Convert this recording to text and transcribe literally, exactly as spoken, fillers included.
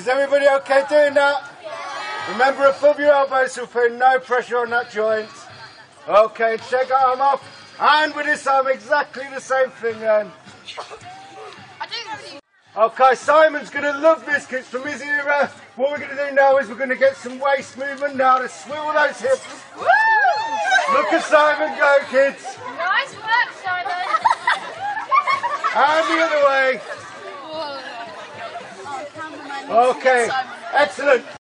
Is everybody okay doing that? Yeah. Remember, above your elbows, so we're putting no pressure on that joint. Okay, check that arm off. And with this arm, exactly the same thing then. Okay, Simon's going to love this because from his era, what we're going to do now is we're going to get some waist movement now to swivel those hips. Woo! Look at Simon go, kids. Nice work, Simon. And the other way. Okay, excellent.